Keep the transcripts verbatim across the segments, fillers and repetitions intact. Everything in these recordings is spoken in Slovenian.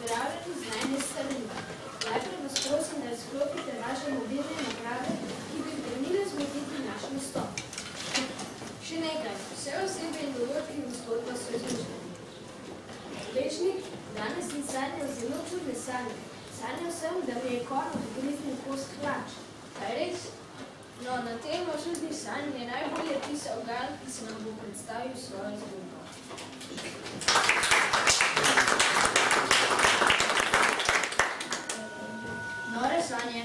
pripravljeni z najne strani. Najprej vas prosim, da izklopite vaše mobilne naprave, ki bi prenile zmotiti naš nastop. Še nekaj, vse osebe in dogodki nastopa so izmišljeni. Lešnik danes in sanjal zelo čudne sanje. Sanjal sem, da mi je konj odgriznil kos hlač. Kaj res? No, na temo čudnih sanj je najbolje pisal Gal, ki se nam bo predstavil svojo zgodbo. Nore sanje.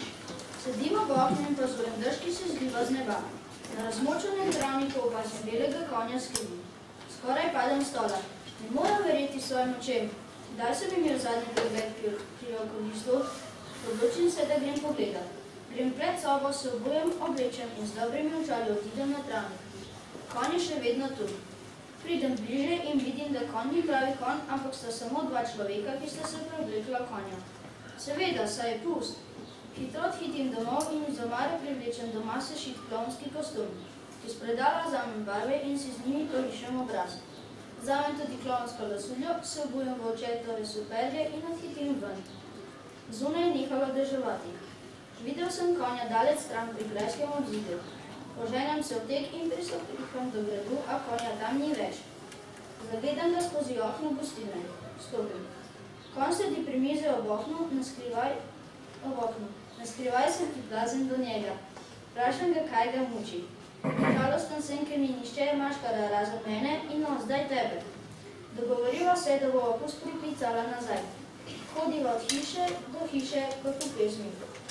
Sedimo v oknu in opazujem dež, ki se zliva z neba. Na razmočenem travniku opazim belega konja s krivi. Skoraj padem s stola. Ne moram verjeti svojim očem. Kdaj sem imel zadnji pregled pri okolištu? Odločim se, da grem pogledat. Grem pred sobo, se obujem, oblečem in z dobrimi očali odidem na travnik. Konj je še vedno tu. Pridem bliže in vidim, da konj ni pravi konj, ampak sta samo dva človeka, ki sta se preoblekla konja. Seveda, saj je pust. Hitro odhitim domov in iz omare privlečem doma sešit klovnski kostum. Iz predala vzamem barve in si z njimi porišem obraz. Vzamem tudi klovnsko lasuljo, se obujem v očetove superge in odhitim ven. Zunaj je nehalo deževati. Videl sem konja daleč stran pri grajskem obzidju. Poženem se v tek in pristopim do gradu, a konja tam ni več. Zagledam ga skozi okno gostilne. Stopim. Konj sedi pri mizi ob oknu, naskrivaj ob oknu. Naskrivaj sem priplazen do njega. Vprašam ga, kaj ga muči. Žalosten sem, ker mi nišče je maškara razen mene in no, zdaj tebe. Dogovoriva se, da bo opus priklicala nazaj. Hodiva od hiše do hiše, kot v pesmi.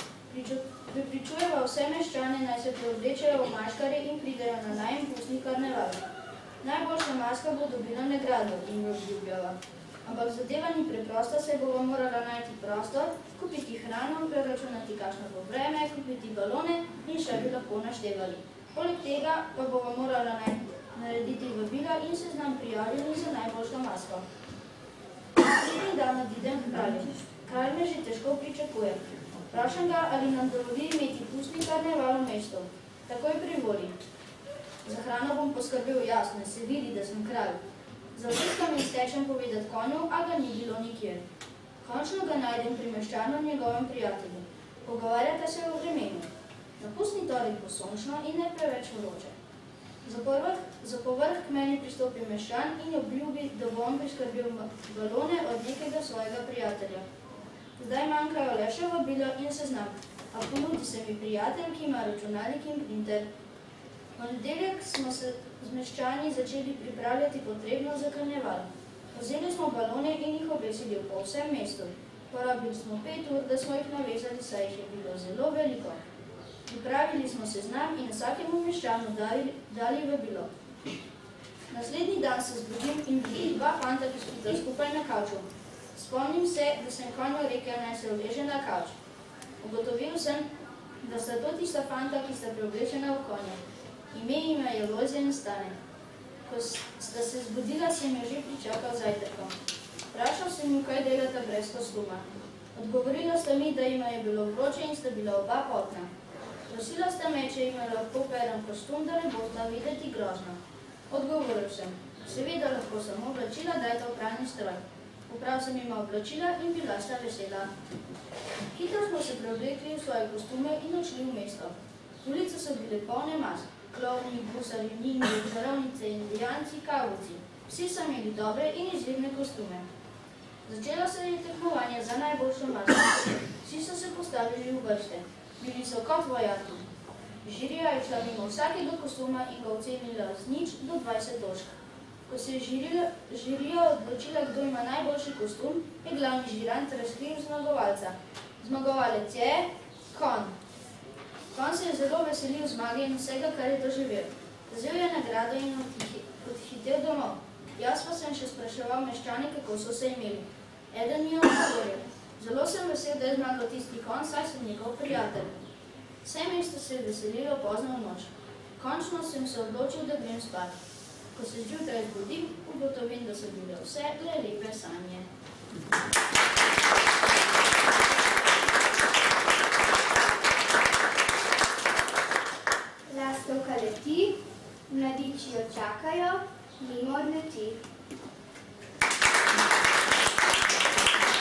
Pripričujeva vse meščane, naj se preoblečejo v maškare in pridejo na najem pustni karneval. Najboljša maska bo dobila nagrado in jo obljubljava. Ampak zadeva ni preprosta, se bova morala najti prostor, kupiti hrano, preračunati kakšno bo vreme, kupiti balone in še bi lahko naštevali. Poleg tega pa bova morala narediti vabila in se znam prijavljeni za najboljšo masko. Naslednji dan odidem k kralju. Kralj me že težko pričakuje. Vprašam ga, ali nam dovoli imeti pustni karneval v mestu. Takoj privoli. Za hrano bom poskrbel jasno, se vidi, da sem kralj. Zavriskam in stečem povedat konju, a ga ni bilo nikjer. Končno ga najdem pri meščanu njegovem prijatelju. Pogovarjata se o vremenu. Na pustni torek bo sončno in ne preveč vroče. Za povrh k meni pristopi meščan in obljubi, da bom priskrbel balone od nekega svojega prijatelja. Zdaj manjkajo le še vabilo in seznam, a ponudi se mi prijatelj, ki ima računalnik in printer. V nedeljek smo se z meščani začeli pripravljati potrebno za karneval. Vzeli smo balone in jih obesili po vsem mestu. Porabili smo pet ur, da smo jih navezali, saj jih je bilo zelo veliko. Pripravili smo seznam in vsakemu meščanu dali vabilo. Naslednji dan se zbudim in vidim dva fanta, ki spita skupaj na kavču. Spomnim se, da sem konju rekel, naj se uleže na kavč. Ugotovil sem, da sta to tista fanta, ki sta preoblečena v konja. Ime ima je Lojze in Stane. Ko sta se zbudila, sem jo že pričakal zajtrkom. Vprašal sem ju, kaj delata brez kostuma. Odgovorila sta mi, da ima je bilo vroče in sta bila oba potna. Prosila sta me, če ima lahko perem kostum, da ne bosta videti grozno. Odgovoril sem, seveda lahko samo oblačila, dajta v pralni stroj. Uprav sem ima oblačila in bila sta vesela. Hitro smo se preoblekli v svoje kostume in odšli v mesto. Ulice so bile polne mask. Klovni, gusari, ninji, žarovnice, indijanci, kavovci. Vsi so imeli dobre in izvirne kostume. Začelo se je tekmovanje za najboljšo masko. Vsi so se postavili v vrste. Bili so kot vojaki. Žirija je šla mimo vsakega kostuma in ga ocenila z nič do dvajset točk. Ko se je žirija odločila, kdo ima najboljši kostum, je glavni žirant razkril zmagovalca. Zmagovalec je konj. Konj se je zelo veselil zmage in vsega, kar je doživel. Vzel je nagrado in odhitel domov. Jaz pa sem še spraševal meščane, kako so se imeli. Eden mi je odgovoril. Zelo sem vesel, da je zmagal tisti konj, saj sem njegov prijatelj. Vse mesto se je veselilo pozno v noč. Končno sem se odločil, da grem spat. Ko se zjutraj zbudim, ugotovim, da so bile vse le lepe sanje. Lastovka leti, mladiči jo čakajo, mimo odleti.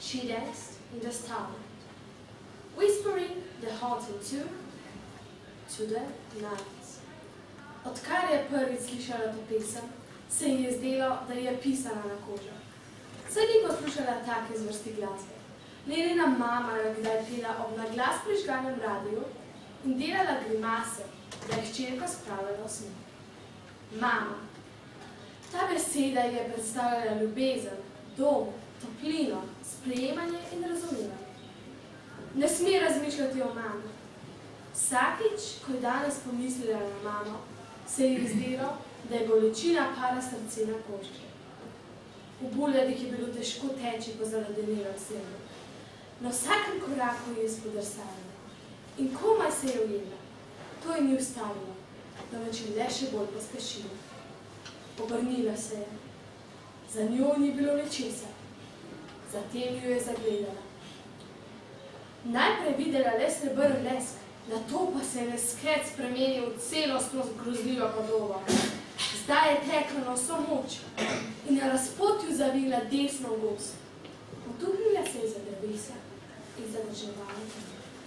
She danced in the starlight, whispering the haunting tune to the night. Odkar je prvič slišala to pesem, se ji je zdelo, da je pisana na kožo. Saj ni poslušala take zvrsti glasbe. Lenina mama je kdaj pela ob na glas prižganem radiju in delala grimase, da je hčerko spravljala v smeh. Mama. Ta beseda je predstavljala ljubezen, dom, toplino, sprejemanje in razumevanje. Ne sme razmišljati o mami. Vsakič, ko je danes pomislila na mamo, se ji zdelo, da je bolečina para srce na koščku. V buljadih je bilo težko teči po zaledenelem sredu. Na vsakem koraku je spodrsala in komaj se je ujela. To ji ni ustavilo, da več je le še bolj pospešila. Obrnila se je. Za njo ni bilo ničesar. Zatem jo je zagledala. Najprej videla le srebrn lesk, nato pa se je lesket spremenil v celostno grozljivo podobo. Zdaj je tekla na vso moč in na razpotju zavila desno v gozd. Potuhnila se je za drevesa in zadrževala tam.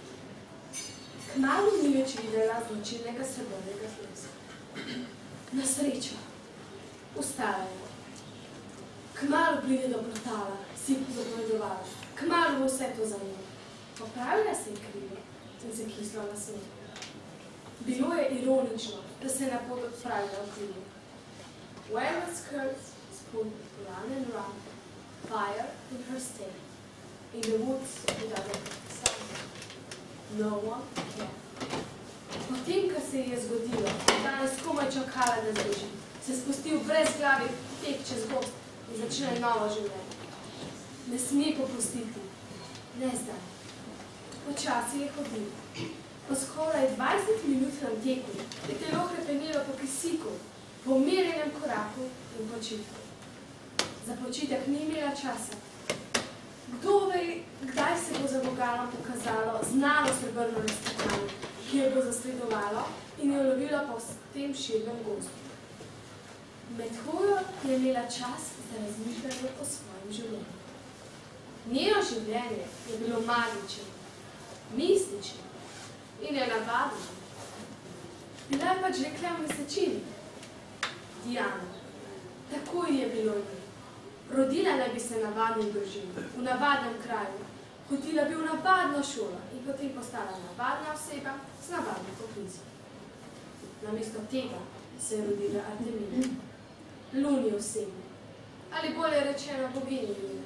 Kmalu ni več videla značilnega srebrnega leska. Na srečo. Ustala je. Kmalu pride do portala, si zapovedovala. Kmalu bo vse to za njo. Popravila se je krilo in se kislo nasmehla. Bilo je ironično, da se je na pot odpravila v krilo. Wear skirts spun round and round, fire in her state, in the woods without a sound. No one cared. Potem, kar se je zgodilo, danes komaj čakala, da zbeži, se spustil brez glavi tek čez gozd in začne novo življenje. Ne sme popustiti. Ne zdaj. Počasi je hodil. Po skoraj dvajset minutnem teku je telo hrepenelo po kisiku, po umirjenem koraku in počitku. Za počitek ni imela časa. Kdo ve, kdaj se bo za vogalom pokazalo znano srebrno razkritanje, ki jo bo zasledovalo in jo lovilo po tem širnem gozdu. Med hojo je imela čas za razmišljanje o svojem življenju. Njeno življenje je bilo magično, mistično in je navadno. Bila je pač rekla v mesečini. Diana. Tako ji je bilo ime. Rodila naj bi se navadni družini, v navadnem kraju. Hodila bi v navadno šolo in potem postala navadna oseba z navadnim poklicem. Namesto tega se je rodila Artemida, Luni osebi, ali bolje rečeno bogini Lune.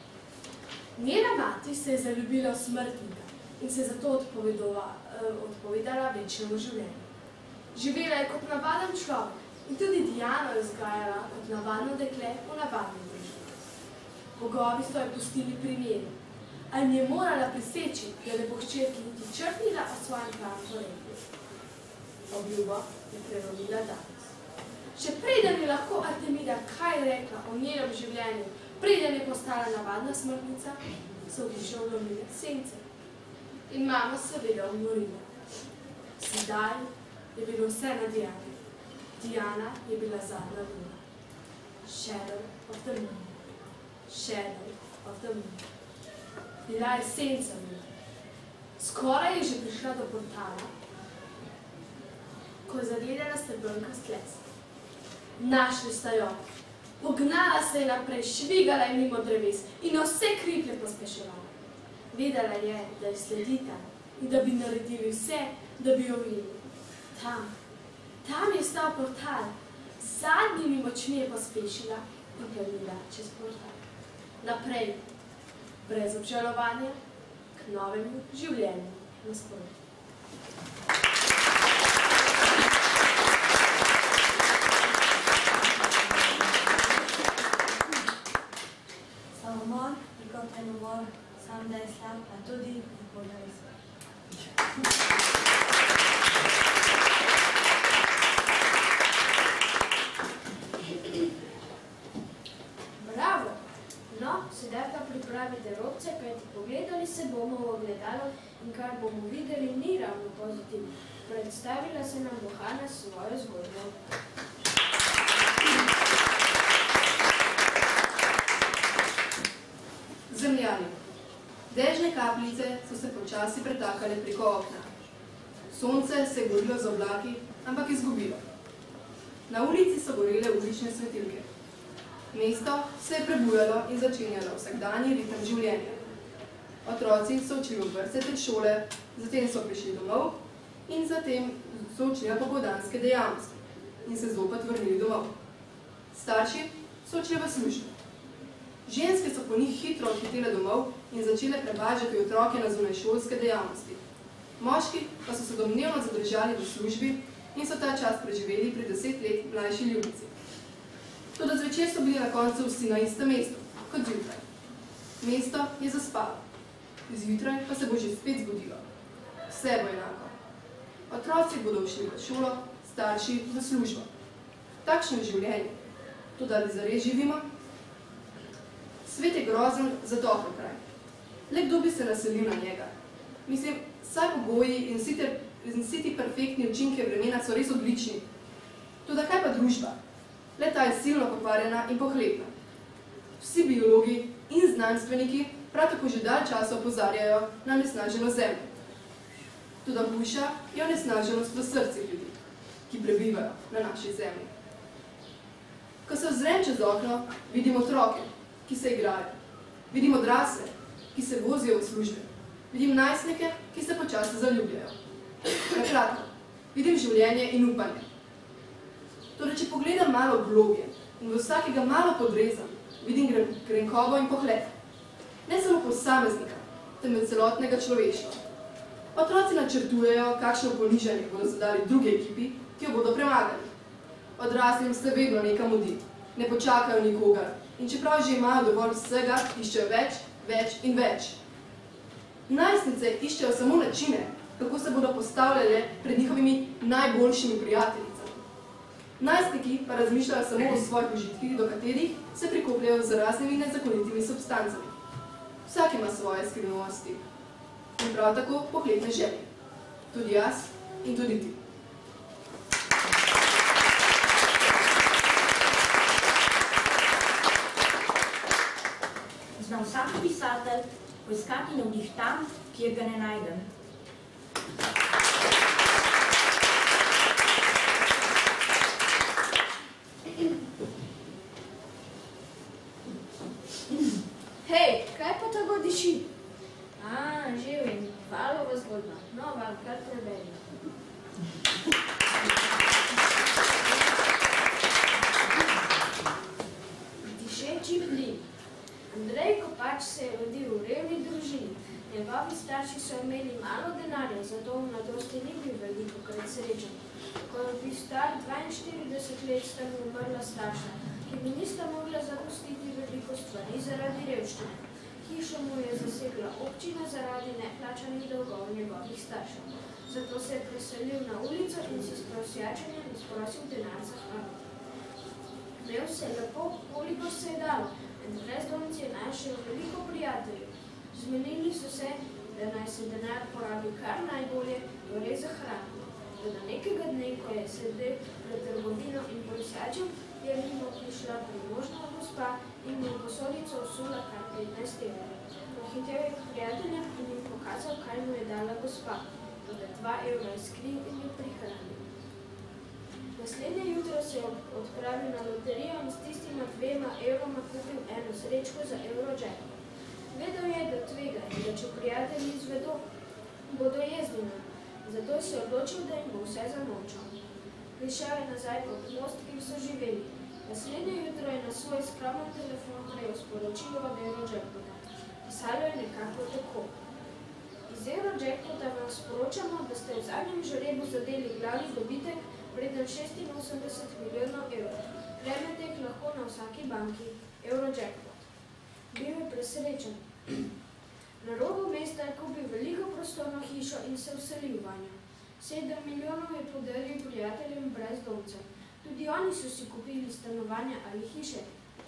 Njena mati se je zaljubila v smrtnika in se zato odpovedala večnemu življenju. Živela je kot navaden človek in tudi Diano je vzgajala kot navadno dekle v navadni družini. Bogovi so jo pustili pri miru, a jim je morala priseči, da ne bo hčerki niti črnila o svojem pravem poreklu. Obljubo je prelomila danes. Še preden je lahko Artemida kaj rekla o njenem življenju, preden je postala navadna smrtnica, so v hišo vlomile sence. In mama seveda umorila. Sedaj je bilo vse na Diani. Diana je bila zadnja luna. Shadow of the moon. Shadow of the moon. Bila je senca luna. Skoraj je že prišla do portala, ko je zagledala srebrnkast lesk. Našli sta jo. Pognala se je naprej, švigala je mimo dreves in na vse kriplje pospeševala. Vedela je, da je sledita in da bi naredili vse, da bi jo videli. Tam, tam je stal portal, z zadnjimi močmi je pospešila in planila čez portal. Naprej, brez obžalovanja, k novemu življenju nasproti. Samomor, prikoten umor, sam da je slab, a tudi lepo da je slab. Bravo! No, sedaj pa pripravite robce, kajti pogledali se bomo v ogledalo in kar bomo videli ni ravno pozitivno. Predstavila se nam bo Hana svojo zgodbo. Zemljani, Dežne kapljice so se počasi pretakale preko okna. Sonce se je borilo z oblaki, ampak izgubilo. Na ulici so gorele ulične svetilke. Mesto se je prebujalo in začenjalo vsakdanji ritem življenja. Otroci so odšli v vrtce ter šole, zatem so prišli domov in zatem so odšli na popoldanske dejavnosti in se zopet vrnili domov. Starši so odšli v službo. Ženske so po njih hitro odhitele domov in začele prevažati otroke na zunajšolske dejavnosti. Moški pa so se domnevno zadržali v službi in so ta čas preživeli pri deset let mlajši ljubici. Toda zvečer so bili na koncu vsi na istem mestu, kot zjutraj. Mesto je zaspalo. Zjutraj pa se bo že spet zbudilo. Vse bo enako. Otroci bodo šli v šolo, starši v službo. Takšno je življenje. Toda ali zares živimo? Svet je grozen za topel kraj. Le kdo bi se naselil na njega? Mislim, vsaj pogoji in vsi, ter, in vsi ti perfektni učinke vremena so res odlični. Toda kaj pa družba? Le ta je silno pokvarjena in pohlepna. Vsi biologi in znanstveniki prav tako že dalj časa opozarjajo na onesnaženo zemljo. Toda hujša je onesnaženost v srcih ljudi, ki prebivajo na naši zemlji. Ko se ozrem čez okno, vidim otroke, ki se igrajo. Vidim odrasle, ki se vozijo v službe. Vidim najstnike, ki se počasi zaljubljajo. Nakratko, vidim življenje in upanje. Torej, če pogledam malo globje in v vsakega malo podrezam, vidim grenkobo in pohled. Ne samo posameznika, temveč celotnega človeštva. Otroci načrtujejo, kakšno ponižanje bodo zadali drugi ekipi, ki jo bodo premagali. Odraslim se vedno nekam mudi, ne počakajo nikogar in čeprav že imajo dovolj vsega, iščejo več, več in več. Najstnice iščejo samo načine, kako se bodo postavljale pred njihovimi najboljšimi prijateljicami. Najstniki pa razmišljajo samo o svojih užitkih, do katerih se prikopljajo z raznimi nezakonitimi substancami. Vsak ima svoje skrivnosti in prav tako pohlepne želje. Tudi jaz in tudi ti. Zna vsak pisatelj poiskati navdih tam, kjer ga ne najdem. Hej, kaj pa tako diši? A, že vem, Valova zgodba. No, Val, kar preberi. Dišeči plin. Andrej Kopač se je rodil v revni družini. Njegovi starši so imeli malo denarja, zato v mladosti ni bil velikokrat srečen. Ko je bil star dvainštirideset let, sta mu umrla starša, ki mi nista mogla zapustiti veliko stvari zaradi revščine. Hišo mu je zasegla občina zaradi neplačanih dolgov njegovih staršev. Zato se je preselil na ulico in si s prosjačenjem izprosil denar za hrano. Imel se lepo, koliko se je dalo. In brezdomci je našel veliko prijateljev. Zmenili so se, da naj se denar porabi kar najbolje, torej za hrano. Toda nekega dne, ko je sedel pred trgovino in prosjačil, je mimo prišla premožna gospa in mu v posodico vsula kar petnajst evrov. Pohitel je k prijateljem in jim pokazal, kaj mu je dala gospa. Toda dva evra je skril in jo prihranil. Naslednje jutro se je odpravil na loterijo in s tistima dvema evroma kupil eno srečko za Eurojackpot. Vedel je, da tvega in da če prijatelji izvedo, bodo jezni na. Zato se je odločil, da jim bo vse zamolčal. Prišel je nazaj pod most, kjer so živeli. Naslednje jutro je na svoj skromen telefon prejel sporočilo od Eurojackpota. Pisalo je nekako tako. Iz Eurojackpota vam sporočamo, da ste v zadnjem žrebu zadeli glavni dobitek vreden šestinosemdeset milijonov evrov. Prejmete jih lahko na vsaki banki. Eurojackpot. Bil je presrečen. Na robu mesta je kupil veliko prostorno hišo in se vselil vanjo. Sedem milijonov je podaril prijateljem brezdomcev. Tudi oni so si kupili stanovanja ali hiše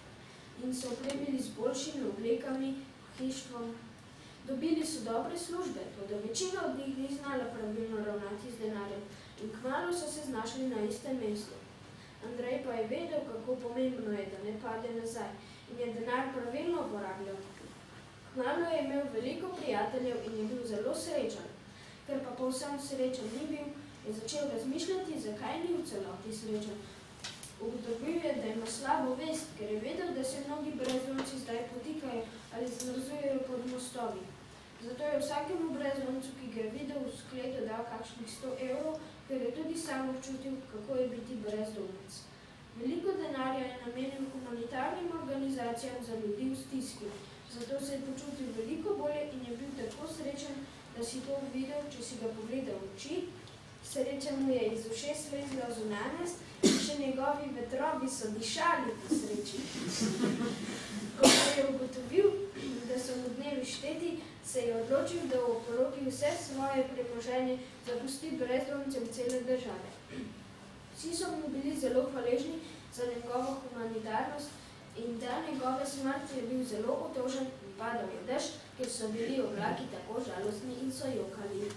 in se opremili z boljšimi oblekami, hištvom. Dobili so dobre službe, toda večina od njih ni znala pravilno ravnati z denarjem in kmalu so se znašli na istem mestu. Andrej pa je vedel, kako pomembno je, da ne pade nazaj in je denar pravilno uporabljal. Kmalu je imel veliko prijateljev in je bil zelo srečen. Ker pa povsem srečen ni bil, je začel razmišljati, zakaj ni v celoti srečen. Ugotovil je, da ima slabo vest, ker je vedel, da se mnogi brezdomci zdaj potikajo ali zmrzujejo pod mostovi. Zato je vsakemu brezdomcu, ki ga je videl, v skledo dal kakšnih sto evrov, ker je tudi sam občutil, kako je biti brezdomec. Veliko denarja je namenil humanitarnim organizacijam za ljudi v stiski. Zato se je počutil veliko bolje in je bil tako srečen, da si to videl, če si ga pogledal v oči. Sreča mu je iz ušes slezla zunanjost in še njegovi vetrovi so dišali po sreči. Ko se je ugotovil, da so mu dnevi šteti, se je odločil, da v oporoki vse svoje premoženje zapusti brezdomcem cele države. Vsi so mu bili zelo hvaležni za njegovo humanitarnost in da njegove smrti je bil zelo otožen in padal je dež, ker so bili oblaki tako žalostni in so jokali.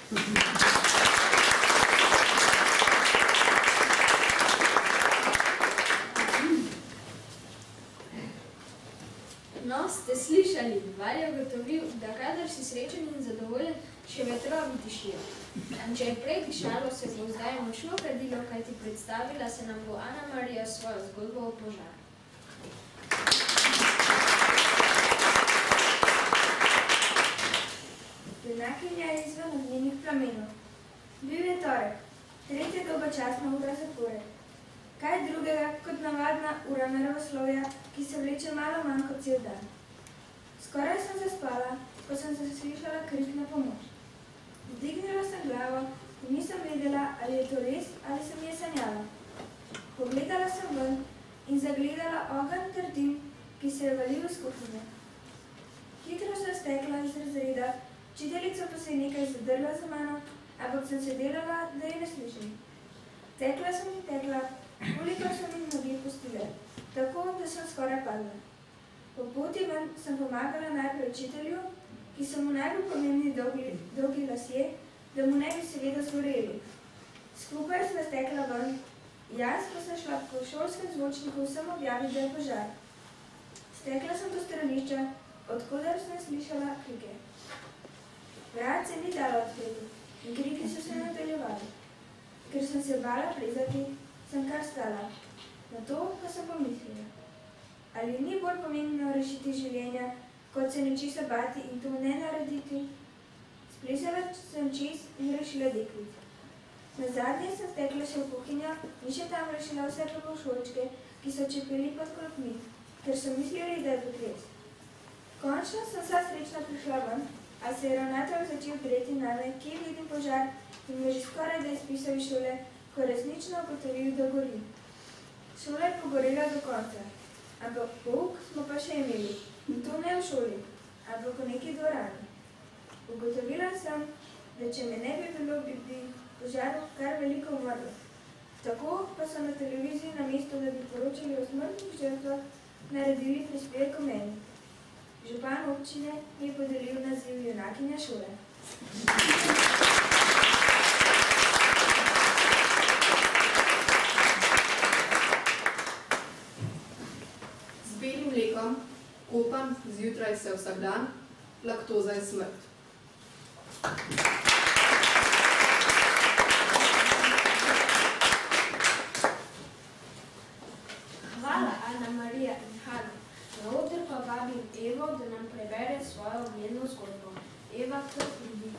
No, ste slišali, Val je ugotovil, da kadar si srečen in zadovoljen, še vetrovi dišijo. Če je prej dišalo, se bo zdaj močno kadilo, kajti predstavila se nam bo Ana Marija svojo zgodbo o požaru. Junakinja je izven ognjenih plamenov. Bil je torek, tretja dolgočasna ura zapored. Kaj drugega kot navadna ura naravoslovja, ki se vleče malo manj kot cel dan. Skoraj sem zaspala, ko sem se slišala krik na pomoč. Vzdignila sem glavo in nisem vedela, ali je to res ali se mi je sanjala. Pogledala sem ven in zagledala ogenj ter dim, ki se je valil iz kuhinje. Hitro sem stekla iz razreda, učiteljica pa se je nekaj zadrla za mano, ampak sem se delala, da je ne slišim. Tekla sem in tekla, kolikor so mi noge pustile, tako, da sem skoraj padla. Po poti ven sem pomagala najprej učitelju, ki so mu najbolj pomembni dolgi, dolgi lasje, da mu ne bi seveda zgoreli. Skupaj sva stekla ven, jaz pa sem šla po šolskem zvočniku vsem objaviti, da je požar. Stekla sem do stranišča, odkudar sem slišala krike. Vrat se ni dala odpreti in kriki so se nadaljevali. Ker sem se bala plezati, sem kar stala. Na to pa sem pomislila. Ali ni bolj pomembno rešiti življenja, kot se nečesa bati in to ne narediti? Splesala sem čez in rešila deklico. Nazadnje sem stekla še v kuhinjo in še tam rešila vse prvošolčke, ki so čepeli pod klopmi, ker so mislili, da je potres. Končno sem vsa srečna prišla ven, a se je ravnatelj začel dreti name, kje vidim požar in me že skoraj da izpisal iz šole, ko resnično ugotovil, da gori. Šola je pogorela do konca, ampak pouk smo pa še imeli, in to ne v šoli, ampak v neki dvorani. Ugotovila sem, da če me ne bi bilo, bi bi požaru kar veliko umrlo. Tako pa so na televiziji namesto, da bi poročali o smrtnih žrtvah, naredili prispevek o meni. Župan občine mi je podelil naziv junakinja šole. Z belim mlekom, kopan zjutraj se vsak dan, laktoza je smrt. Hvala, Ana Marija in Hana. Na oder pa vabim Evo, da nam prebere svojo ogledno zgodbo. Eva, kar pridi.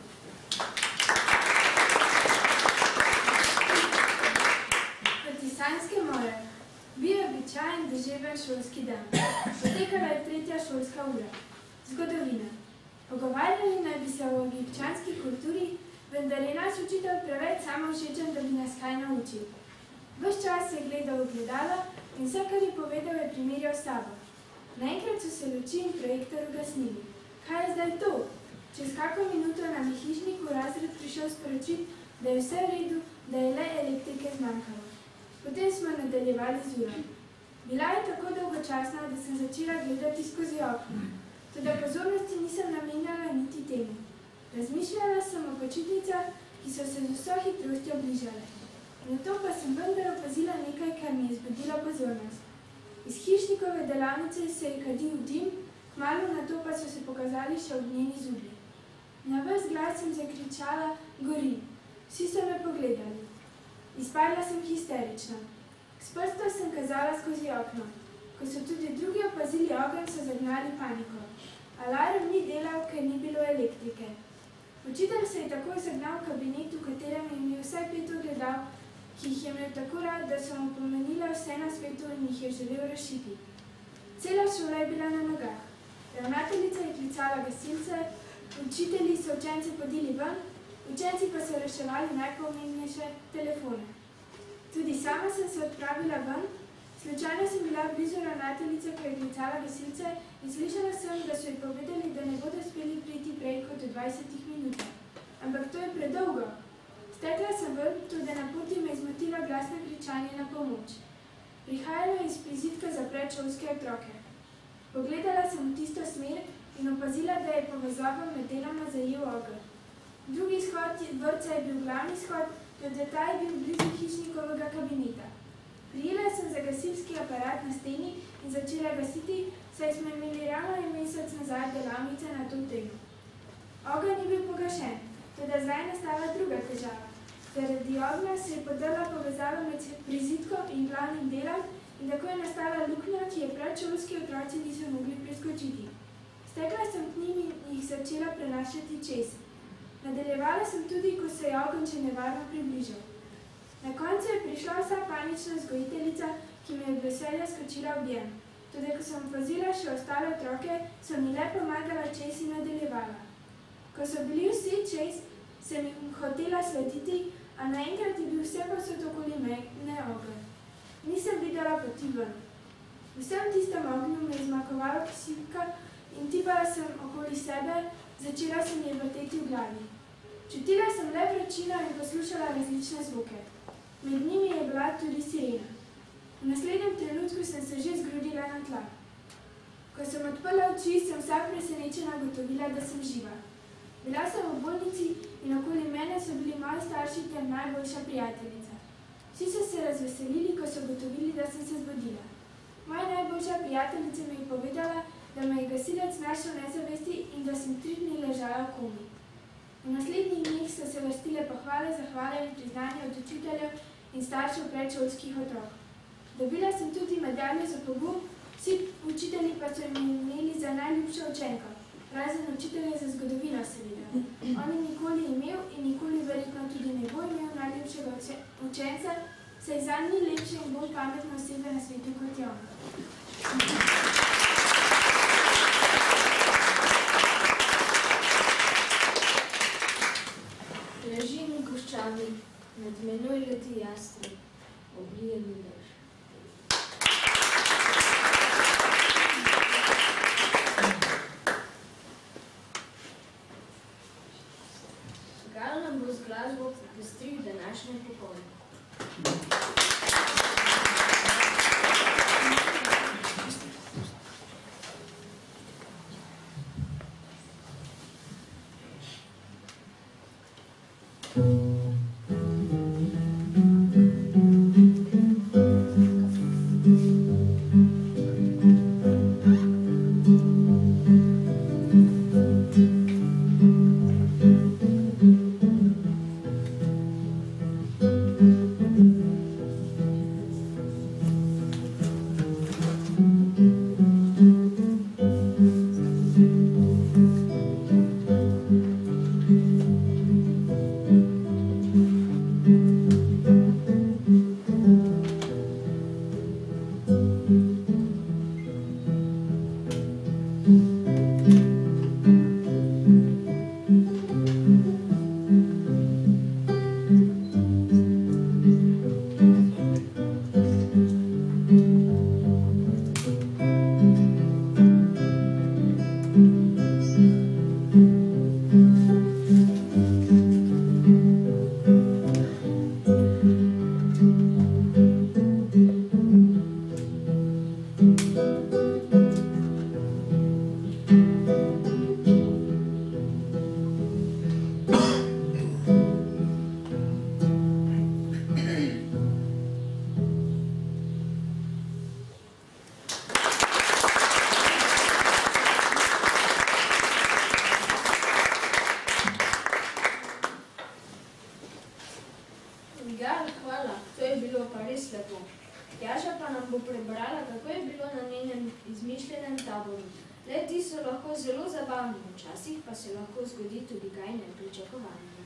Partisanske more. Bil je običajen deževen šolski dan. Potekala je tretja šolska ura. Zgodovina. Pogovarjali naj bi se o egipčanski kulturi, vendar je naš učitelj preveč samovšečen, da bi nas kaj naučil. Ves čas je gledal ogledala in vse, kar je povedal, je primerjal s sabo. Naenkrat so se luči in projektor ugasnili. Kaj je zdaj to? Čez kako minuto nam je hišnik v razred prišel sporočiti, da je vse v redu, da je le elektrike zmanjkalo. Potem smo nadaljevali z uro. Bila je tako dolgočasna, da sem začela gledati skozi okno. Toda pozornosti nisem namenjala niti temu. Razmišljala sem o počitnicah, ki so se z vso hitrostjo bližale. Nato pa sem vendar opazila nekaj, kar mi je zbudilo pozornost. Iz hišnikove delavnice se je kadil dim, Kmalu nato pa so se pokazali še ognjeni zublji. Na ves glas sem zakričala: "Gori!" Vsi so me pogledali. Izpadla sem histerična. S prstom sem kazala skozi okno. Ko so tudi drugi opazili ogenj, so zagnali paniko. Alarm ni delal, ker ni bilo elektrike. Učitelj se je takoj zagnal v kabinet, v katerem je imel vsaj pet ogledal, ki jih je imel tako rad, da so mu pomenila vse na svetu in jih je želel rešiti. Cela šola je bila na nogah. Ravnateljica je klicala gasilce, učitelji so učence podili ven, učenci pa so reševali najpomembnejše telefone. Tudi sama sem se odpravila ven. Slučajno sem bila blizu ravnateljice, ko je klicala gasilce, in slišala sem, da so ji povedali, da ne bodo uspeli priti prej kot v dvajsetih minutah. Ampak to je predolgo. Stekla sem ven, tudi na poti me je zmotilo glasno kričanje na pomoč. Prihajalo je iz prizidka za predšolske otroke. Pogledala sem v tisto smer in opazila, da je povezava med deloma zajel ogenj. Drugi izhod vrtca je bil glavni izhod, tudi ta je bil blizu hišnikovega kabineta. Prijela sem za gasilski aparat na steni in začela gasiti, saj smo imeli ravno en mesec nazaj delavnice na to temo. Ogenj ni bil pogašen, toda zdaj je nastala druga težava. Zaradi ognja se je podrla povezava med prizidkom in glavnim delom in tako je nastala luknja, ki je predšolski otroci niso mogli preskočiti. Stekla sem k njim in jih začela prenašati čez. Nadaljevala sem tudi, ko se je ogenj še nevarno približal. Na koncu je prišla vsa panična vzgojiteljica, ki me je od veselja skočila v objem. Tudi ko sem opazila še ostale otroke, so mi le pomagala čez in nadaljevala. Ko so bili vsi čez, sem jim hotela slediti, a naenkrat je bil vse posod okoli mene ogenj. Nisem videla poti ven. V vsem tistem ognju me je zmanjkovalo kisika in tipala sem okoli sebe, začela sem je vrteti v glavi. Čutila sem le vročino in poslušala različne zvoke. Med njimi je bila tudi sirena. V naslednjem trenutku sem se že zgrudila na tla. Ko sem odprla oči, sem vsa presenečena ugotovila, da sem živa. Bila sem v bolnici in okoli mene so bili moji starši ter najboljša prijateljica. Vsi so se razveselili, ko so ugotovili, da sem se zbudila. Moja najboljša prijateljica mi je povedala, da me je gasilec našel nezavesti in da sem tri dni ležala v komi. V naslednjih dneh so se vrstile pohvale, zahvale in priznanje od učiteljev in staršev predšolskih otrok. Dobila sem tudi medaljo za pogum, vsi učitelji pa so mi imeli za najljubšo učenko, razen učitelja za zgodovino seveda. On je nikoli imel in nikoli verjetno tudi ne bo imel najljubšega učenca, saj zanj ni lepše in bolj pametne osebe na svetu kot je on. Ležim v goščavi, nad menoj leti jastreb, oblije mi dež. Gal nam bo z glasbo pestril današnje popoldne. Gal, hvala, to je bilo pa res lepo. Jaša pa nam bo prebrala, kako je bilo na njenem izmišljenem taboru. Le ti so lahko zelo zabavni, včasih pa se lahko zgodi tudi kaj nepričakovanega.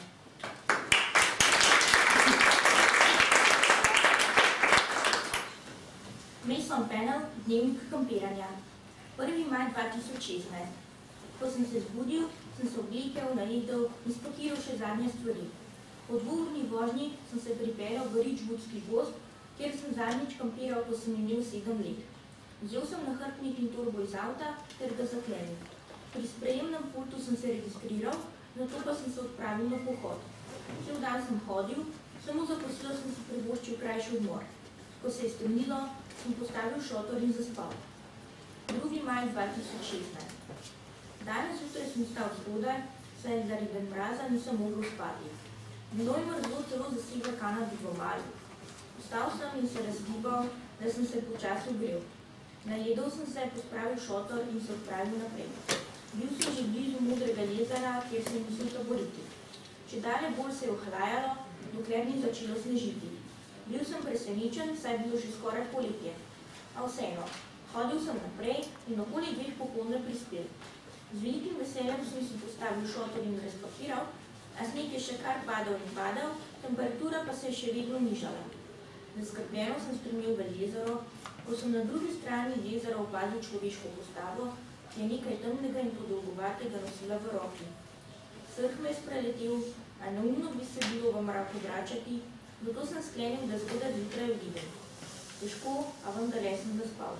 Mason Panel, dnevnik kampiranja. prvi maj dva tisoč šestnajst. Ko sem se zbudil, sem se oblekel, najedel in spakiral še zadnje stvari. Po dvourni vožnji sem se pripeljal v Ridgewoodski gozd, kjer sem zadnjič kampiral, ko sem imel sedem let. Vzel sem nahrbtnik in torbo iz avta ter ga zaklenil. Pri sprejemnem pultu sem se registriral, nato pa sem se odpravil na pohod. Cel dan sem hodil, samo za kosilo sem si privoščil krajši odmor. Ko se je strnilo, sem postavil šotor in zaspal. drugi maj dva tisoč šestnajst. Danes jutraj sem stal zgodaj, saj zaradi mraza nisem mogel spati. Bilo je mrzlo celo zasega Kanadi v maju. Vstal sem in se razgibal, da sem se počasi ogrel. Najedel sem se, pospravil šotor in se odpravil naprej. Bil sem že blizu Modrega jezera, kjer sem mislil taboriti. Čedalje bolj se je ohlajalo, dokler ni začelo snežiti. Bil sem presenečen, saj je bilo že skoraj poletje. A vseeno, hodil sem naprej in okoli dveh popoldne prispel. Z velikim veseljem sem si postavil šotor in razpakiral, a sneg je še kar padal in padal, temperatura pa se je še vedno nižala. Zaskrbljeno sem strmel v jezero, ko sem na drugi strani jezera opazil človeško postavo, ki je nekaj temnega in podolgovatega nosila v roki. Srh me je spreletel, a neumno bi se bilo v mraku vračati, zato sem sklenil, da zgodaj zjutraj odidem. Težko, a vendarle sem zaspal.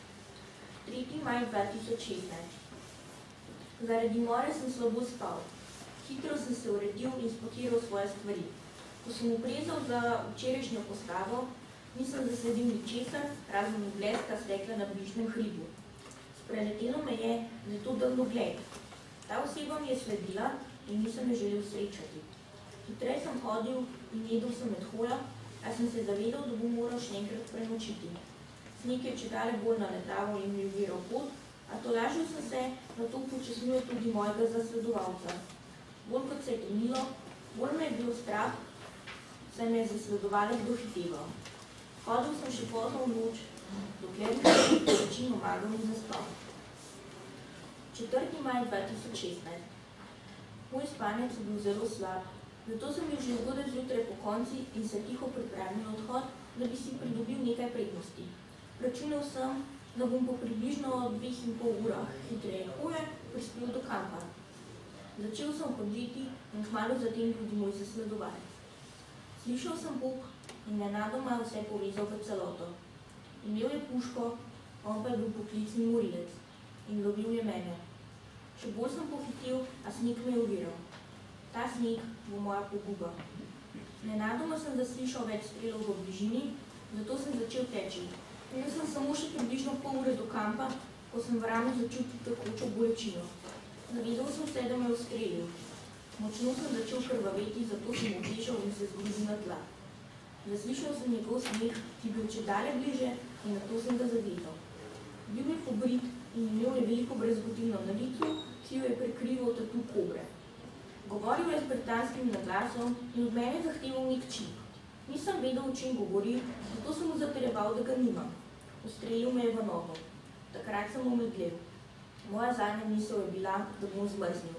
tretji maj dva tisoč šestnajst. Zaradi more sem slabo spal. Hitro sem se uredil in spakiral svoje stvari. Ko sem uprezal za včerajšnjo postavo, nisem zasledil ničesar, razen bleska stekla na bližnjem hribu. Spreletelo me je, da je to daljnogled. Ta oseba mi je sledila in nisem jo želel srečati. Hitrej sem hodil in jedel sem med hojo, a sem se zavedal, da bom moral še enkrat prenočiti. Sneg je čedalje bolj naletaval in mi uviral pot, a tolažil sem se, da to upočasnjuje tudi mojega zasledovalca. Bolj kot se je temnilo, bolj me je bil strah, saj me je zasledovalec dohiteval. Hodil sem še pozno v noč, dokler mi je poročin omagal in zaspal. četrti maj dva tisoč šestnajst. Moj spanec je bil zelo slab, zato sem bil že zgodaj zjutraj po konci in se tiho pripravil na odhod, da bi si pridobil nekaj prednosti. Računal sem, da bom po približno dveh in pol urah hitreje hoje prispel do kampa. Začel sem hoditi in kmalu zatem tudi moj zasledovalec. Slišal sem pok in nenadoma vse povezal v celoto. Imel je puško, on pa je bil poklicni morilec in lovil je mene. Še bolj sem pohitel, a sneg me je oviral. Ta sneg bo moja poguba. Nenadoma sem zaslišal več strelov v bližini, zato sem začel teči. Imel sem samo še približno pol ure do kampa, ko sem v rami začutil tekočo bolečino. Zavedel sem se, da me je ustrelil. Močno sem začel krvaveti, zato sem obežal in se zgrudil na tla. Zaslišal sem njegov smeh, ki bil čedalje bliže in nato sem ga zagledal. Bil je pobrit in imel je veliko brezgotilno na licu, ki jo je prekrival tatu kobre. Govoril je s britanskim naglasom in od mene zahteval nek čip. Nisem vedel, o čem govori, zato sem mu zatrjeval, da ga nimam. Ustrelil me je v nogo. Takrat sem omedlel. Moja zadnja misel je bila, da bom zmrznil.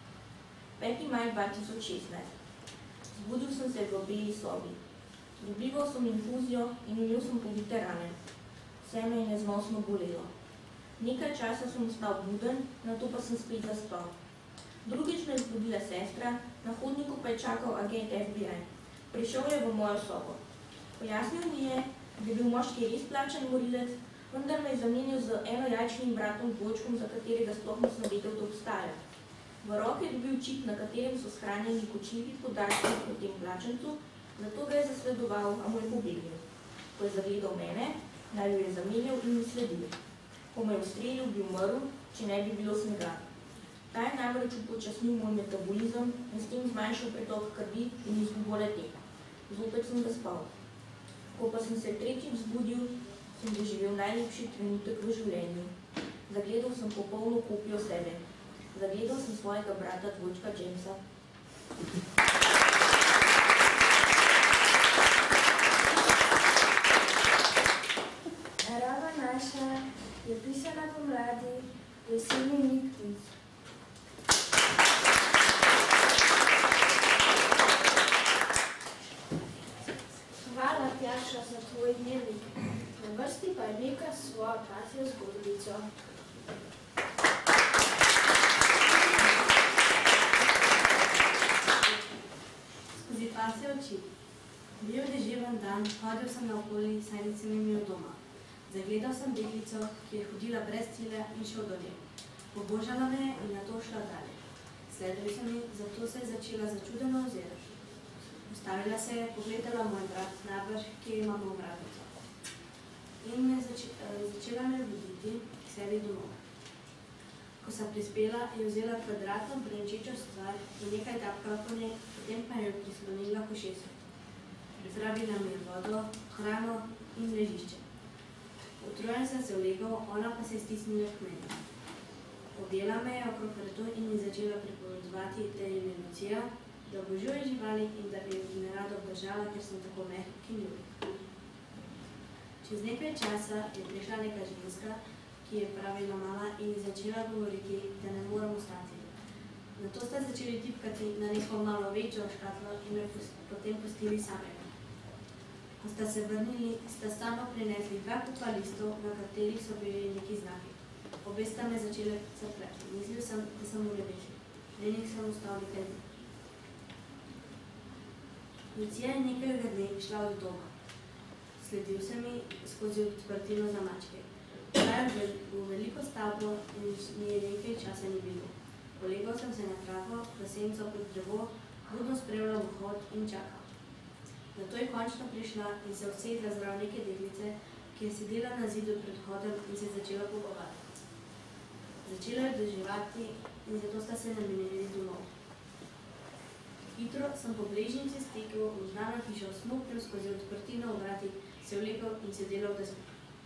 peti maj dva tisoč šestnajst. Zbudil sem se v beli sobi. Dobival sem infuzijo in imel sem pobite rane. Vse me je neznosno bolelo. Nekaj časa sem ostal buden, nato pa sem spet zaspal. Drugič me je zbudila sestra, na hodniku pa je čakal agent F B I. Prišel je v mojo sobo. Pojasnil mi je, da je bil moški res plačan morilec, vendar me je zamenil z enojajčnim bratom dvojčkom, za katerega sploh nisem vedel, da obstaja. V roki je dobil čip, na katerem so shranjeni kočljivi podatki o tem plačancu, zato ga je zasledoval, a mu je pobegnil. Ko je zagledal mene, naj jo je zamenjal in mi sledil. Ko me je ustrelil, bi umrl, če ne bi bilo snega. Ta je namreč upočasnil moj metabolizem in s tem zmanjšal pretok krvi in izgubo le-te. Zopet sem zaspal. Ko pa sem se tretjič zbudil, sem doživel najlepši trenutek v življenju. Zagledal sem popolno kopijo sebe. Zagledal sem svojega brata dvojčka Jamesa. svojo pasjo zgodbico. Skozi pasje oči. Bil je deževen dan, hodil sem naokoli, saj nisem imel doma. Zagledal sem deklico, ki je hodila brez cilja in šel do nje. Pobožala me je in nato šla dalje. Sledil sem ji, zato se je začela začudeno ozirati. Ustavila se je, pogledala moj brat, najbrž, kje imamo vratnico. In me zač začela me voditi k sebi domov. Ko sem prispela, je vzela kvadratno brenčečo stvar in nekaj tapkala po njej, potem pa jo prislonila k ušesu. Pripravila mi je vodo, hrano in ležišče. Utrujen sem se vlegal, ona pa se je stisnila k meni. Objela me je okrog vratu in mi začela pripovedovati, da je ime Lucija, da obožuje živali in da bi me rada obdržala, ker sem tako mehek in ljubek. Čez nekaj časa je prišla neka ženska, ki je pravila mala in je začela govoriti, da ne moram ostati. Nato sta začeli tipkati na neko malo večjo škatlo in me potem pustili samega. Ko sta se vrnili, sta stalno prinesli dva kupa listov, na katerih so bili neki znaki. Obe sta me začele crkljati. Mislil sem, da sem v nebesi. Lenih sem ostal nekaj dni. Lucija je nekega dne šla od doma. Sledil sem ji skozi odprtino za mačke. Šla je v veliko stavbo in mi je nekaj časa ni bilo. Polegal sem se na travo, v senco pod drevo, budno spremljal vhod in čakal. Nato je končno prišla in se usedla zraven neke deklice, ki je sedela na zidu pred vhodom in se začela pogovarjati. Začela je deževati in zato sta se namenili domov. Hitro sem po bližnjici stekel v znano hišo, smuknil skozi odprtino v vratih, se vlekel in se delal, da spil.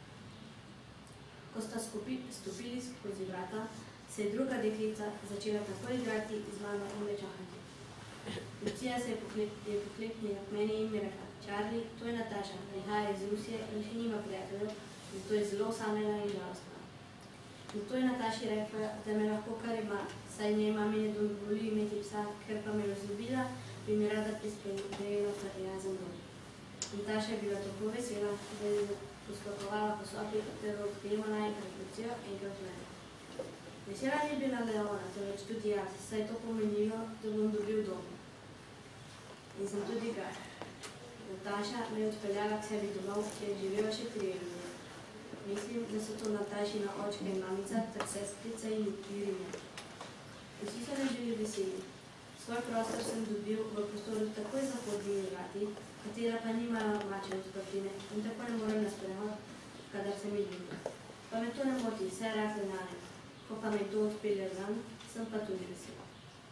Ko sta stopili skozi vrata, se je druga deklica začela tako igrati z mano in me čakati. Lucija se je pokleknila k meni in mi rekla: Charlie, to je Nataša, prihaja iz Rusije in še nima prijateljev, zato je zelo osamljena in žalostna. Nato je Nataši rekla, da me lahko kar ima, saj njej mami ne dovoli imeti psa, ker pa me je vzljubila, bi mi rada priskrbela prijazen dom. Nataša je bila tako vesela, da je poskakovala po sobi, ter odpela enkrat Lucijo, enkrat mene. Vesela ni bila le ona, temveč tudi jaz, saj je to pomenilo, da bom dobil dom. In sem tudi ga. Nataša me je odpeljala k sebi domov, kjer je živela še tri ljudi. Mislim, da so to Natašina očka in mamica, ter sestrica in Irina. Vsi so me želi veseli. Svoj prostor sem dobil v prostoru takoj za hodnimi vrati, katera pa nimala mače odprtine in tako ne morem na sprehod, kadar se mi ljubi. Pa me to ne moti, vse je rad denarjem. Ko pa me kdo odpelje ven, sem pa tudi vesela.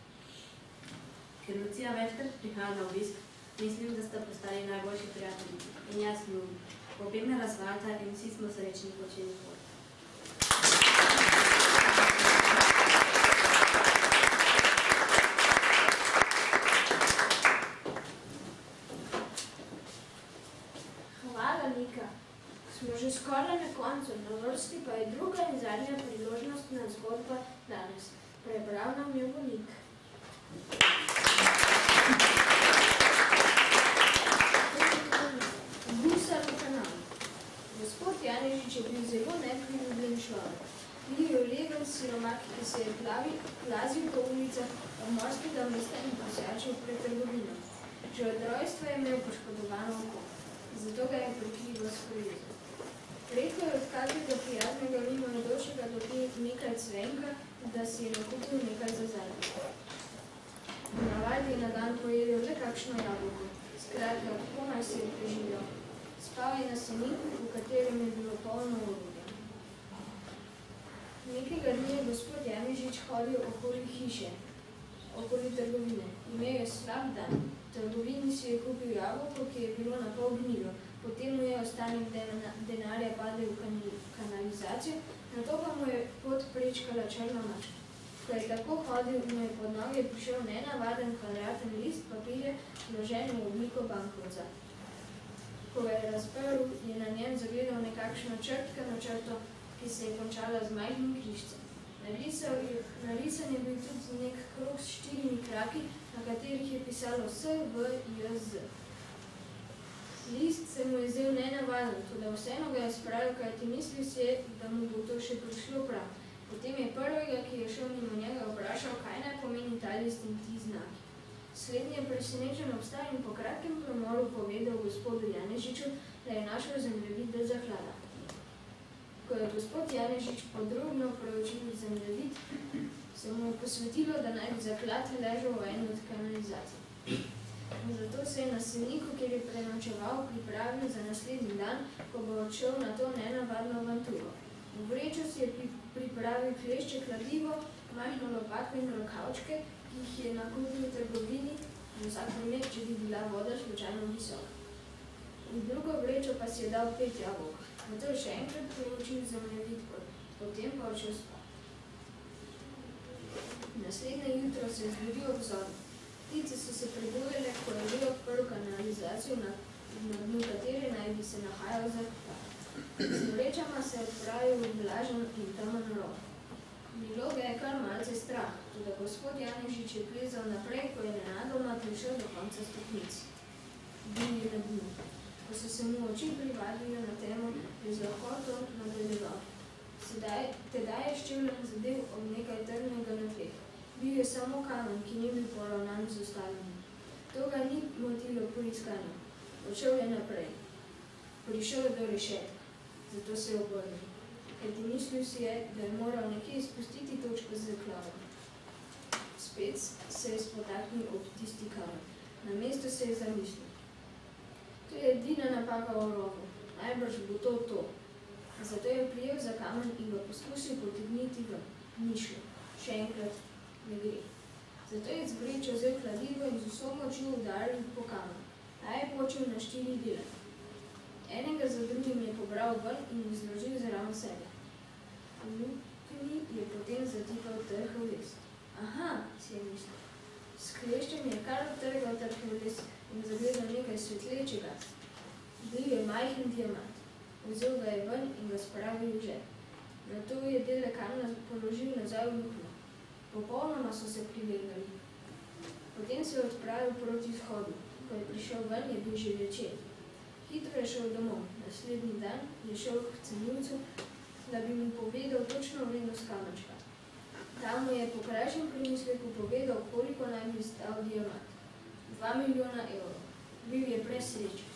Ker Lucija večkrat prihaja na obisk, mislim, da sta postali najboljši prijatelji in jaz njim. Obe me razvajata in vsi smo srečni počeli pot. Hvala, Nika. Smo že skoraj na koncu, na vrsti pa je druga in zadnja priložnostna zgodba danes. Prebral nam jo bo Nik. Gusar v kanalu. Gospod Janežič je bil zelo nepriljubljen človek. Bil je ulegan siromak, ki se je plazil po ulicah obmorskega mesta in posjačil pred trgovino. Že od rojstva je imel poškodovano oko, zato ga je prekrival s krizo. Redko je od kakega prijaznega mimoidočega dobil nekaj cvenka, da si je nakupil nekaj za zadnje. V navadi je na dan pojedel le kakšno jabolko, skratka, komaj se je preživljal. Spal je na seniku, v katerem je bilo polno orodja. Nekega dne je gospod Janežič hodil okoli hiše, okoli trgovine. Imel je slab dan. V trgovini si je kupil jabolko, ki je bilo na pol gnilo. Potem mu je ostanek denarja padel v kanalizacijo, nato pa mu je pot prečkala črna mačka. Ko je tako hodil, mu je pod noge prišel nenavaden kvadraten list papirja, vložen v obliko bankovca. Ko ga je razprl, je na njem zagledal nekakšno črtkano črto, ki se je končala z majhnim križcem. Narisan je bil tudi nek krog s štirimi kraki, na katerih je pisalo S, V, J, Z. List se mu je zdel nenavaden, toda vseeno ga je spravil, kajti mislil si je, da mu bo to še prišlo prav. Potem je prvega, ki je šel mimo njega, vprašal, kaj naj pomeni ta list in ti znaki. Slednji je presenečen obstal in po kratkem premoru povedal gospodu Janežiču, da je našel zemljevid do zaklada. Ko je gospod Janežič podrobno preučil zemljevid, se mu je posvetilo, da naj bi zaklad ležal v eni od kanalizacij. Zato se je na Sevniku, kjer je prenočeval, pripravil za naslednji dan, ko bo odšel na to nenavadno avanturo. V vrečo si je pripravil klešče kladivo, majhno lopatko in rokavčke, ki jih je nakupil v trgovini, za vsak primer, če bi bila voda slučajno visoka. V drugo vrečo pa si je dal pet jabolk. Nato je še enkrat preučil zemljevid, potem pa odšel spat. Naslednje jutro se je zbudil ob zori. Ptice so se prebudile, ko je bil odprl kanalizacijo, na, na dnu katere naj bi se nahajal zaklad. Z vrečama se je odpravil v vlažen in temen rov. Bilo ga je kar malce strah, toda gospod Janežič je plezal naprej, ko je nenadoma prišel do konca stopnic. Bil je na dnu. Ko so se mu oči privadile na temo, je z lahkoto nadaljeval. Sedaj, tedaj je ščevljen zadev ob nekaj trdnega na tleh. Bil je samo kamen, ki ni bil poravnan z ostalimi. To ga ni motilo po iskanju. Odšel je naprej. Prišel je do rešetka, zato se je obrnil. Kajti mislil si je, da je moral nekje izpustiti točko z zakladom. Spet se je spotaknil ob tisti kamen. Na mesto se je zamislil. To je edina napaka v rovu. Najbrž bo to to. Zato je prijel za kamen in ga poskusil potegniti ven. Ni šlo. Še enkrat ne gre. Zato je z vrečo vzel kladivo in z vso močjo udaril po kamenu. Ta je počel na štiri dele. Enega za drugim je pobral ven in jih zložil zraven sebe. V luknji je potem zatipal trhav les. Aha, si je mislil. S kleščem je kar odtrgal trhav les in zagledal nekaj svetlečega. Bil je majhen diamant. Vzel ga je ven in ga spravil v žep. Nato je dele kamna položil nazaj v luknjo. Popolnoma so se prilegali. Potem se je odpravil proti izhodu. Ko je prišel ven, je bil že večer. Hitro je šel domov. Naslednji dan je šel k cenilcu, da bi mu povedal točno vrednost kamenčka. Tam mu je po krajšem premisleku povedal, koliko naj bi stal diamant. Dva milijona evrov. Bil je presrečen.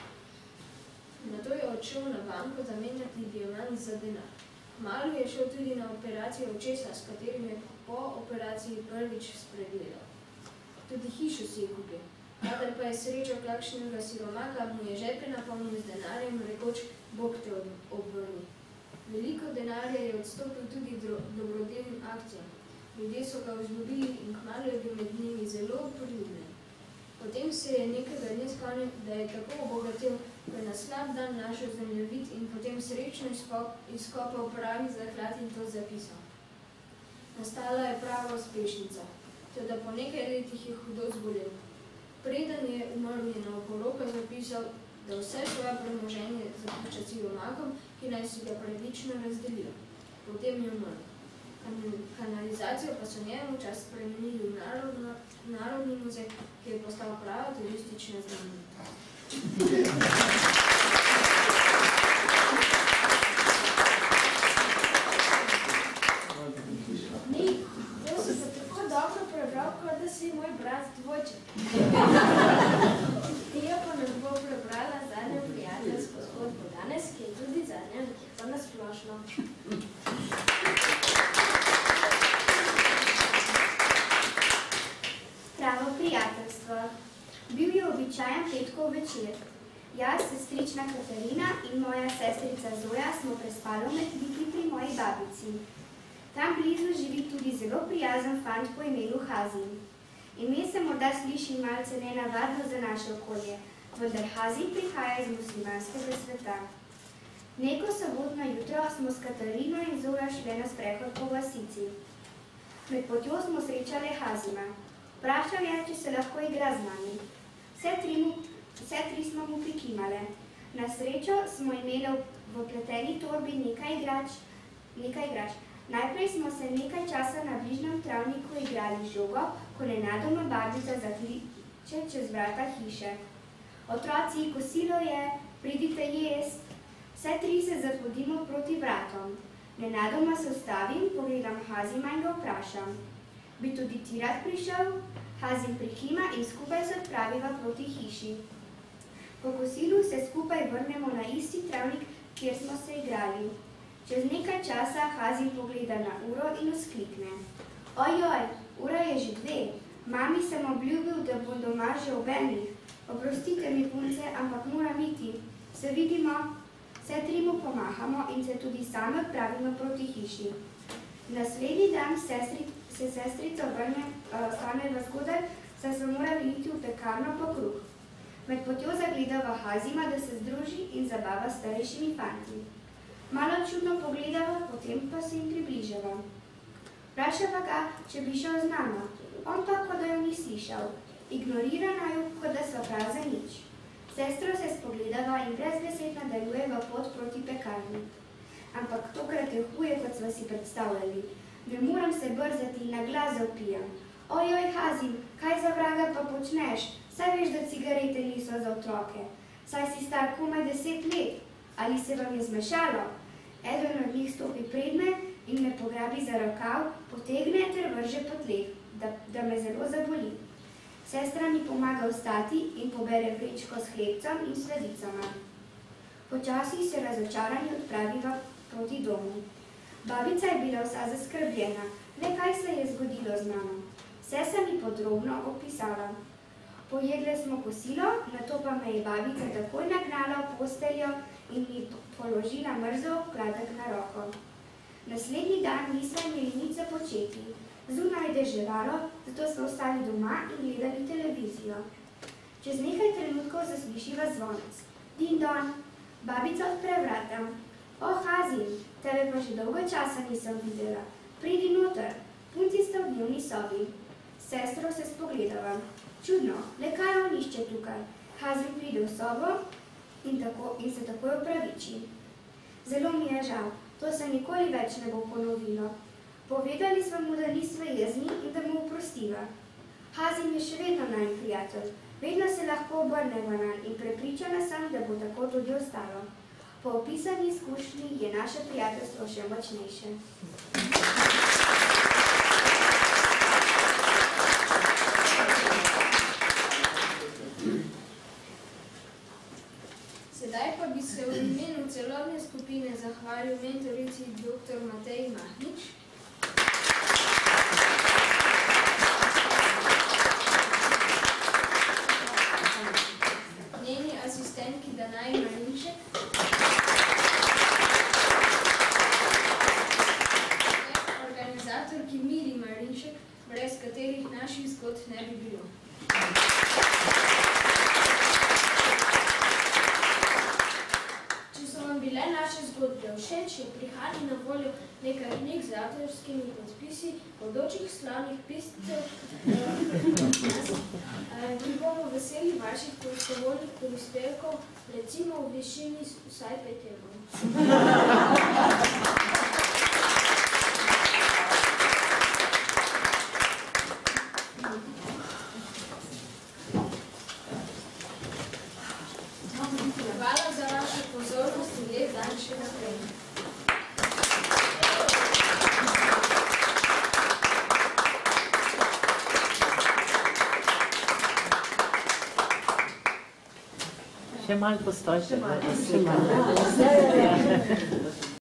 Nato je odšel na banko zamenjati diamant za denar. Kmalu je šel tudi na operacijo očesa, s katerim je po operaciji prvič spregledal. Tudi hišo si je kupil. Kadar pa je srečal kakšnega siromaka, mu je žepe napolnil z denarjem, rekoč, Bog te obvrni. Veliko denarja je odstopil tudi dobrodelnim akcijam. Ljudje so ga vzljubili in kmalu je bil med njimi zelo priljubljen. Potem se je nekega dne sklonil, da je tako obogatel, ko je na slab dan našel zemljevid in potem srečno izkopal pravi zaklad in to zapisal. Nastala je prava uspešnica, toda po nekaj letih je hudo zbolel. Preden je umrl, je na oporoka zapisal, da vse svoje premoženje zapušča siromahom, ki naj si ga pravično razdelijo. Potem je umrl. Kanalizacijo pa so njemu čas spremenili v narodno, Narodni muzej, ki je postal prava turistična znamenitost. Ni, to si pa tako dobro prebral, kot da si moj brat dvojček. Tija pa nam bo prebrala zadnjo prijateljsko zgodbo danes, ki je tudi zadnja, pa nasplošno. Pravo prijateljstvo. Bil je običajen petkov večer. Jaz, sestrična Katarina in moja sestrica Zoja smo prespali v Metliki pri moji babici. Tam blizu živi tudi zelo prijazen fant po imenu Hazin. Ime se morda sliši malce nenavadno za naše okolje, vendar Hazin prihaja iz muslimanskega sveta. Neko sobotno jutro smo s Katarino in Zoja šle na sprehod po vasici. Med potjo smo srečali Hazina. Vprašal je, če se lahko igra z nami. Vse tri, mu, vse tri smo mu prikimale. Na srečo smo imeli v pleteni torbi nekaj igrač, nekaj igrač. Najprej smo se nekaj časa na bližnjem travniku igrali žogo, ko nenadoma babica zakliče čez vrata hiše. Otroci, kosilo je, pridite jest. Vse tri se zapodimo proti vratom. Nenadoma se ustavim, pogledam Hazima in ga vprašam. Bi tudi ti rad prišel? Hazim prikima in skupaj se odpraviva proti hiši. Po kosilu se skupaj vrnemo na isti travnik, kjer smo se igrali. Čez nekaj časa Hazim pogleda na uro in vzklikne. Ojoj, ura je že dve. Mami sem obljubil, da bom doma že ob enih. Oprostite mi, punce, ampak moram iti. Se vidimo? Vse tri mu pomahamo in se tudi same odpravimo proti hiši. Naslednji dan sestri, se sestrica vrne, uh, staneva zgodaj, saj smo morali iti v pekarno po kruh. Med potjo zagledava Hazima, da se združi in zabava s starejšimi fanti. Malo čudno pogledava, potem pa se jim približava. Vprašava ga, če bi šel z nama. On pa, kot da jo ni slišal. Ignorira naju, kot da sva prav za nič. Sestro se spogledava in brez besed nadaljujeva pot proti pekarni. Ampak tokrat je huje, kot sva si predstavljali. Ne moram se brzati in na glas zavpijam. Ojoj, Hazim, kaj za vraga pa počneš? Saj veš, da cigarete niso za otroke. Saj si star komaj deset let. Ali se vam je zmešalo? Eden od njih stopi pred me in me pograbi za rokav, potegne ter vrže po tleh, da, da me zelo zaboli. Sestra mi pomaga vstati in pobere vrečko s hlebcem in sladicama. Počasi se razočarani odpraviva proti domu. Babica je bila vsa zaskrbljena. Le kaj se je zgodilo z mano? Vse sem mi podrobno opisala. Pojedle smo kosilo, nato pa me je babica takoj nagnala v posteljo in mi položila mrzel obkladek na roko. Naslednji dan nismo imeli nič za početi. Zunaj je deževalo, zato smo ostali doma in gledali televizijo. Čez nekaj trenutkov zaslišiva zvonec. Din don, babica odpre vrata. O, Hazim, tebe pa že dolgo časa nisem videla. Pridi noter, punci sta v dnevni sobi. Sestro se spogledava. Čudno, le kaj on išče tukaj? Hazim pride v sobo in, tako, in se takoj opraviči. Zelo mi je žal, to se nikoli več ne bo ponovilo. Povedali smo mu, da nismo jezni in da mu oprostiva. Hazim je še vedno najin prijatelj. Vedno se lahko obrneva nanj in prepričana sem, da bo tako tudi ostalo. Po opisani izkušnji je naše prijateljstvo še močnejše. Sedaj pa bi se v imenu celotne skupine zahvalil mentorici dr. Mateji Mahnič, njeni asistentki Danaji Marinšek, organizatorki Miri Marinšek, brez katerih naših zgodb ne bi bilo. Če so vam bile naše zgodbe všeč, je prihajali na voljo nekaj knjig z avtorskimi podpisi bodočih slavnih piscev, ki bomo veseli vaših prostovoljnih prispevkov, recimo v višini vsaj pet evrov. Hvala za vašo pozornost in lep dan še naprej. Še malo postoj, še malo.